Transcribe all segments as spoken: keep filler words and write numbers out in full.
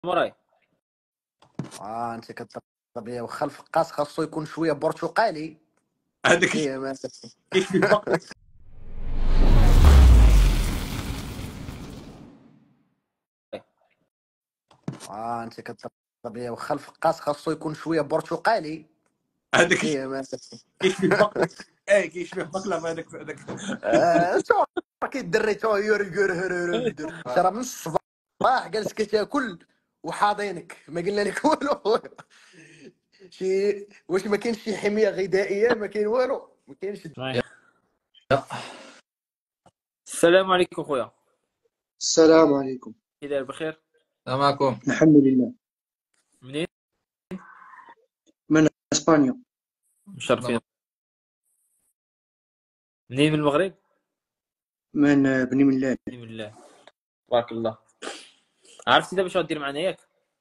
موراي اه انت كطبيعي واخا الفقاس خاصو يكون شويه برتقالي. هذاك هي ما كاين فيه البق. اه انت كطبيعي واخا الفقاس خاصو يكون شويه برتقالي. هذاك هي ما كاين فيه البق. اه كاين فيه بقله هذاك هذاك. آه، شو كي الدري تو يور شرب من الصباح جالس كتاكل وحاضينك ما قلنا لك والو. شي واش ما كاينش شي حميه غذائيه؟ ما كاين والو، ما كاينش. السلام عليكم خويا، السلام عليكم. كي داير؟ بخير؟ معكم الحمد لله. منين؟ من اسبانيا. مشرفين. منين؟ من المغرب؟ من بني ملال. بسم الله تبارك الله. عرفتي دابا شنو غدير معنا ياك؟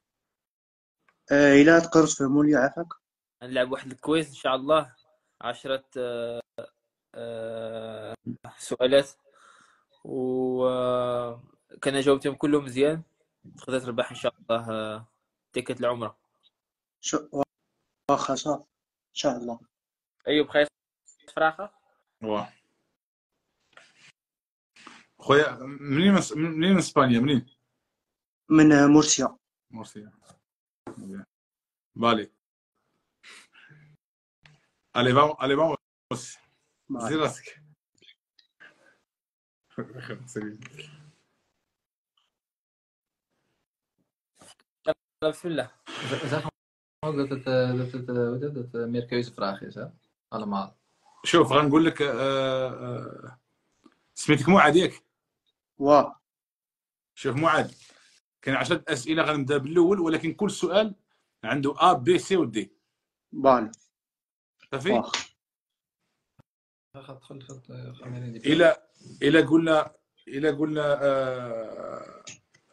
آه إلا تقدر تفهموا لي عافاك. غنلعب واحد الكويز ان شاء الله، عشرة آه، آه، سؤالات، و آه، كان جاوبتهم كلهم مزيان تقدر تربح ان شاء الله آه، تيكت العمره. شو واخا صافي ان شاء الله. ايوب خير فراخه. واه خويا منين من منين من اسبانيا منين؟ من آه، مرسيا. مرسيا. بالي. الي فامو الي فاموس. زي راسك. بسم الله. zeg maar dat het, eh, dat het, eh, hoe heet dat, eh, meer keuzevraag is, hè? Allemaal. شوف غنقول لك آه، آه، سميتك معاذ ياك؟ واه شوف معاذ، كاين عشرة اسئله غنبدا بالاول، ولكن كل سؤال عنده ا بي سي و دي. بالي صافي. واخا Gaat goed, goed, eh, gaan we in die الى الى قلنا الى قلنا آه،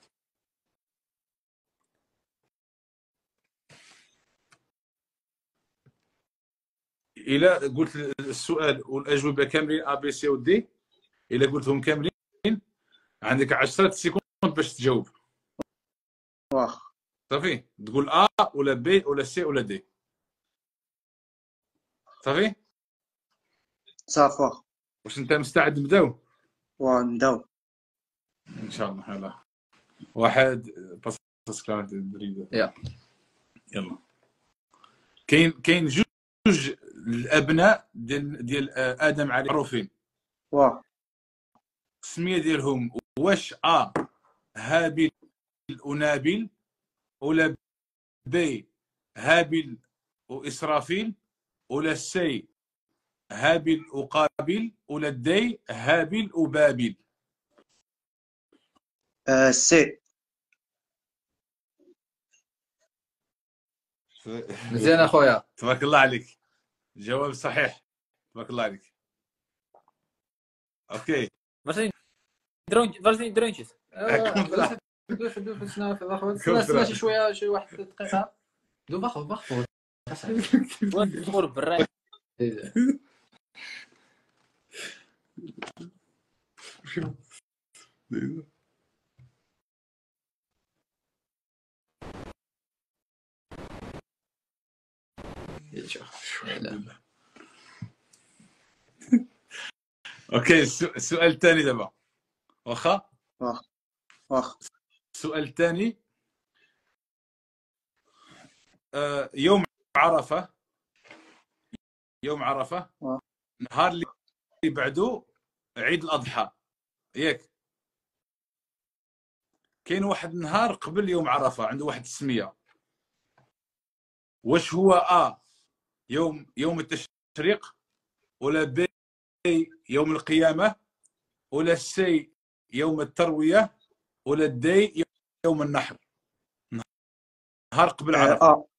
الى قلت السؤال والاجوبه كاملين ا بي سي و دي، الى قلتهم كاملين عندك عشرة سكوند باش تجاوب. واخا صافي، تقول ا ولا بي ولا سي ولا دي. صافي. صافي واخا. واش انت مستعد نبداو؟ واه نبداو ان شاء الله. يلا واحد باس كلام دريده. يلا يلا. كاين كاين جوج الابناء ديال ديال ادم عليه معروفين. واه السميه ديالهم واش ا هابيل ونابيل، ولا بي هابيل واسرافيل، ولا سي هابيل وقابيل، ولا دي هابيل وبابيل؟ آه سي. مزيان اخويا. تبارك الله عليك، جواب صحيح. تبارك الله عليك. اوكي. فاش درون فاش درونجيت كنت دوف دوف شنو في الاخر؟ استنى استنى شي شويه شي واحد دقيقه. دوف اخو باخو. تصور بالراي. اوكي. السؤال الثاني دابا، واخا واخا واخا. السؤال الثاني، آه، يوم عرفه يوم عرفه آه. نهار اللي بعده عيد الاضحى ياك؟ كاين واحد النهار قبل يوم عرفه عنده واحد السميه. واش هو ا يوم يوم التشريق، ولا بي يوم القيامه، ولا سي يوم الترويه، ولا دي يوم النحر؟ نهار قبل آه عرفه. اه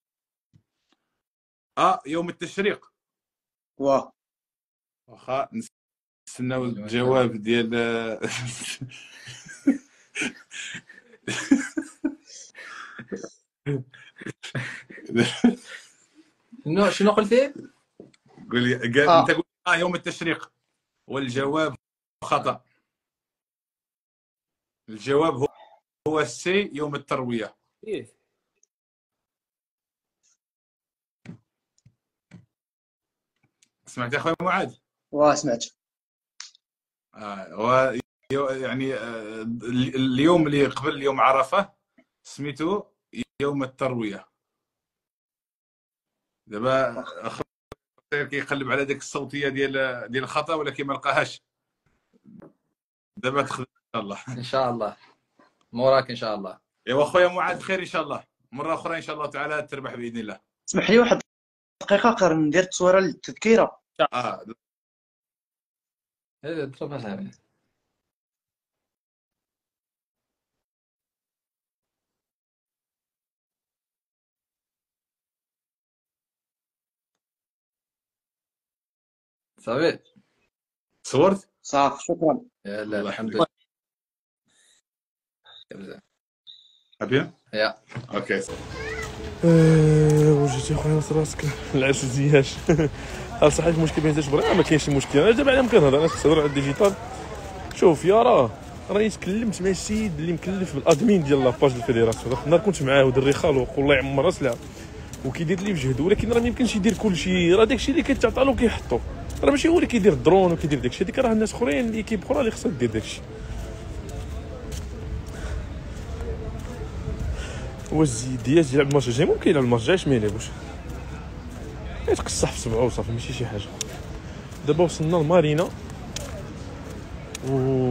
ا يوم التشريق. واه واخا نستناو الجواب ديال شنو شنو قلتي؟ قول لي. قال آه. انت قلت اه يوم التشريق، والجواب خطا. الجواب هو هو السي يوم الترويه. إيه. سمعت يا اخويا معاذ؟ وسمعت. آه و يعني آه اليوم اللي قبل يوم عرفه سميتو يوم الترويه. دابا اخ كيقلب على ديك الصوتيه ديال ديال الخطا ولكن ما لقاهاش. دابا تخدم ان شاء الله. ان شاء الله موراك ان شاء الله. ايوا خويا معاذ خير ان شاء الله، مره اخرى ان شاء الله تعالى تربح باذن الله. اسمح لي واحد دقيقه قرر ندير تصويره للتذكيره. اه ايه ضربها لها. صافي صورت صافي شكرا. يلا الله الحمد يحفظك. لله. ابيان يا اوكي. أه وجهتي خويا نص راسك العرس زياش. ها صحيح المشكل بين زوج برا ما كاينش شي مشكل. انا دابا على كنهضر انا كنهضر على الديجيتال. شوف يا راه راني تكلمت مع السيد اللي مكلف بالادمين ديال لاباج الفيديراسيون ذاك النهار كنت معاه ودري خالوق والله يعمر راسلها وكيدير لي بجهد، ولكن راه ما يمكنش يدير كل شيء. راه داكشي اللي كيتعطى له كيحطو، راه ماشي هو اللي كيدير الدرون وكيدير داكشي، هذيك راه الناس اخرين ليكيب اخرى اللي خصها دير داكشي. واش دياز يلعب الماتش الجاي؟ ممكن يلعب الماتش الجاي، اش ما يلعبوش يتقصح في سبعه وصافي ماشي شي حاجه. دابا وصلنا لمارينا و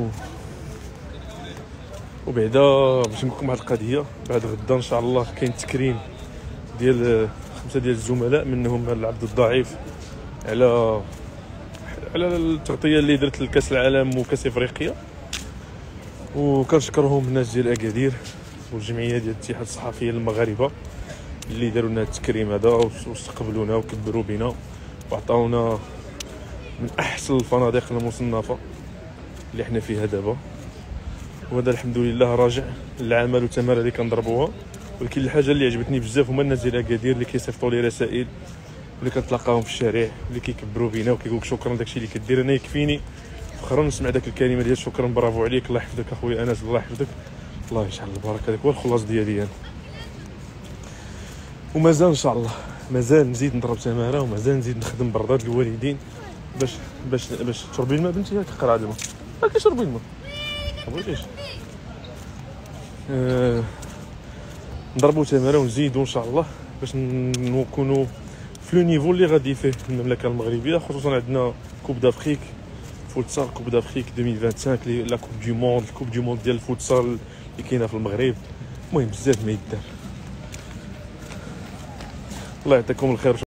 وبعدا باش نقول لكم واحد القضيه، بعد غدا ان شاء الله كاين تكريم ديال خمسه ديال الزملاء منهم العبد الضعيف على على التغطيه اللي درت لكاس العالم وكاس افريقيا، وكنشكرهم الناس ديال اكادير والجمعيه ديال الاتحاد الصحفيين المغاربه اللي داروا لنا التكريم هذا واستقبلونا وكبروا بنا وعطاونا من احسن الفنادق المصنفه اللي حنا فيها دابا. وهذا الحمد لله راجع للعمل والتماره اللي كنضربوها. ولكن الحاجه اللي عجبتني بزاف هما الناس ديال اكادير اللي كيصيفطوا لي رسائل واللي كنتلاقاهم في الشارع اللي كيكبروا بينا وكيقولك شكرا داكشي اللي كدير. انا يكفيني فخرا نسمع داك الكلمه ديال شكرا برافو عليك الله يحفظك اخويا انس الله يحفظك الله يجعل البركه. هذاك هو الخلاص ديالي انا. ومازال ان شاء الله مازال نزيد نضرب تماره ومازال نزيد نخدم برضات الوالدين باش باش باش تشربي الماء بنتي. هاك قرعه الماء هاك شربي الماء ما بغيتيش. أه نضربوا تماره ونزيدوا ان شاء الله باش نكونوا في لو نيفو اللي غادي فيه المملكه المغربيه. خصوصا عندنا كوب دافريك فوتسال، كوب دافريك ألفين وخمسة وعشرين لا كوب دو موند، الكوب دو موند ديال الفوتسال اللي كاينه في المغرب. المهم بزاف ما يدار. الله يعطيكم الخير.